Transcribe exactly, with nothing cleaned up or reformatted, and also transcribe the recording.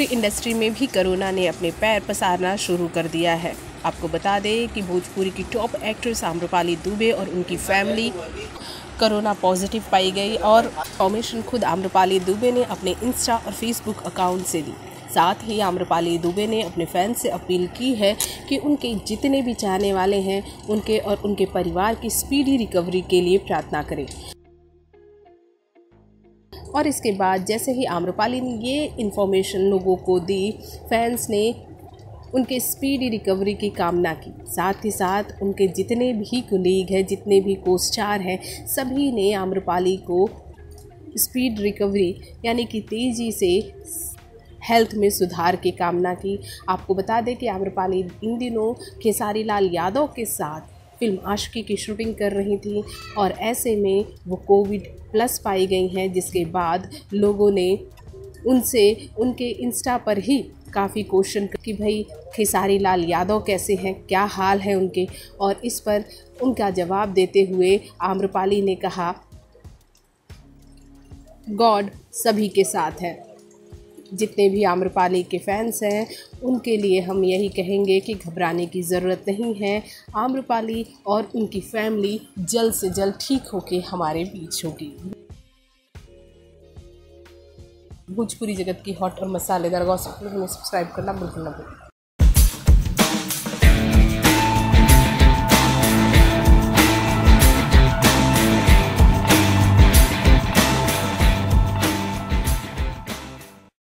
Bhojpuri industry में भी corona ने अपने पैर पसारना शुरू कर दिया है। आपको बता दें कि भोजपुरी की टॉप एक्ट्रेस आम्रपाली दुबे और उनकी फैमिली कोरोना पॉजिटिव पाई गई और इन्फॉर्मेशन खुद आम्रपाली दुबे ने अपने इंस्टा और फेसबुक अकाउंट से दी। साथ ही आम्रपाली दुबे ने अपने फैंस से अपील की है कि उनके जितने भी चाहने वाले हैं उनके और उनके परिवार की स्पीडी रिकवरी के लिए प्रार्थना करें। और इसके बाद जैसे ही आम्रपाली ने ये इन्फॉर्मेशन लोगों को दी, फैंस ने उनके स्पीडी रिकवरी की कामना की। साथ ही साथ उनके जितने भी कुलीग हैं, जितने भी को स्टार हैं, सभी ने आम्रपाली को स्पीड रिकवरी यानी कि तेज़ी से हेल्थ में सुधार की कामना की। आपको बता दें कि आम्रपाली इन दिनों खेसारी लाल यादव के साथ फिल्म आशिकी की शूटिंग कर रही थी और ऐसे में वो कोविड प्लस पाई गई हैं, जिसके बाद लोगों ने उनसे उनके इंस्टा पर ही काफ़ी क्वेश्चन कि भाई खेसारी लाल यादव कैसे हैं, क्या हाल है उनके। और इस पर उनका जवाब देते हुए आम्रपाली ने कहा, गॉड सभी के साथ है। जितने भी आम्रपाली के फैंस हैं उनके लिए हम यही कहेंगे कि घबराने की ज़रूरत नहीं है। आम्रपाली और उनकी फैमिली जल्द से जल्द ठीक होके हमारे बीच होगी। भोजपुरी जगत की हॉट और मसालेदार गॉसिप में सब्सक्राइब करना बिल्कुल ना भूलें।